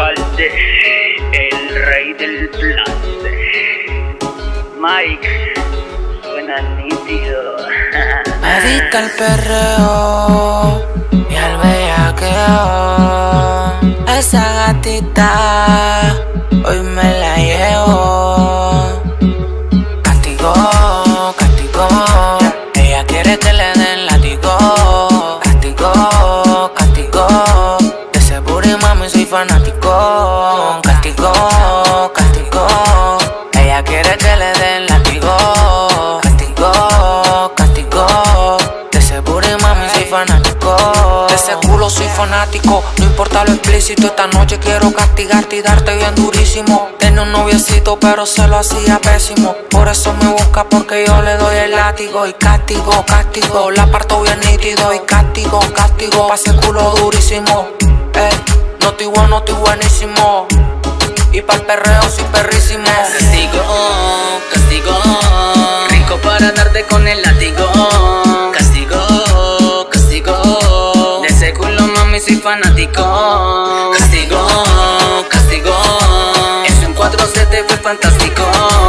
alcalde, el rey del placer. Mike, suena nítido. Me dedica al perreo y al bellaqueo. Esa gatita hoy me la llevo. Castigo, castigo, ella quiere que le den látigo. Castigo, castigo, de ese booty mami soy fanático. Castigo, castigo, ella quiere que le den látigo. Castigo, castigo, de ese booty mami soy fanático. De ese culo soy fanático, no importa lo explícito. Esta noche quiero castigarte y darte bien durísimo. Tenía un noviecito pero se lo hacía pésimo. Por eso me busca porque yo le doy el látigo. Y castigo, castigo, la parto bien nítido. Y castigo, castigo, pa' ese culo durísimo. No estoy bueno, no estoy buenísimo. Y pa'l perreo soy perrísimo. Castigo, castigo, rico para darte con el látigo. Castigo, castigo, de ese culo mami soy fanático. Castigo, castigo, eso en 4-7 fue fantástico.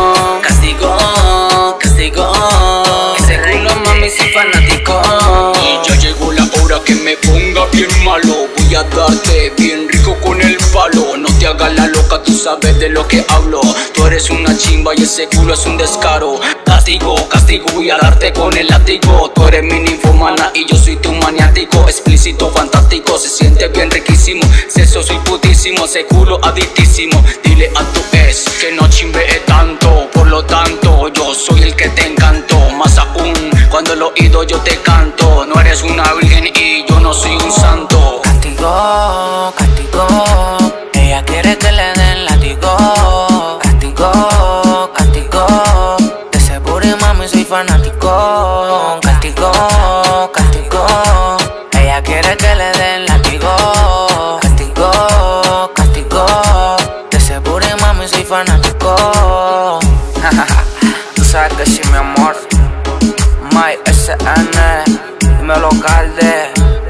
Castigo, castigo, ese culo mami soy fanático. Y ya llegó la hora que me ponga bien malo. Voy a darte bien rico con el palo. No te hagas la loca, tú sabes de lo que hablo. Tú eres una chimba y ese culo es un descaro. Castigo, castigo, voy a darte con el látigo. Tú eres mi ninfomana y yo soy tu maniático. Explícito, fantástico, se siente bien riquísimo. Sexo soy putísimo, ese culo adictísimo. Dile a tu ex que no chimbee tanto. Por lo tanto, yo soy el que te encanto. Más aún, cuando el oído yo te canto. No eres una virgen y yo no soy un santo. Castigo, castigo, ella quiere que le den látigo. Castigo, castigo, de ese booty mami soy fanático. Castigo, castigo, ella quiere que le den látigo. Castigo, castigo, de ese booty mami soy fanático. Tú sabes que sí, mi amor. Mike SN, dímelo calde,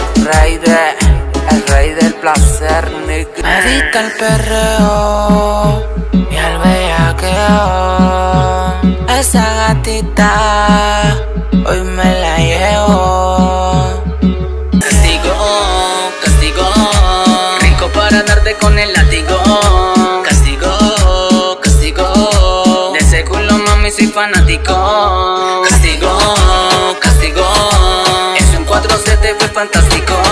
el rey del placer, nigga. Me dedica al perreo y al bellaqueo. Esa gatita hoy me la llevo. Castigo, castigo, rico para darte con el látigo. Castigo, castigo, de ese culo mami soy fanático. Castigo, castigo, eso en 4-7 fue fantástico.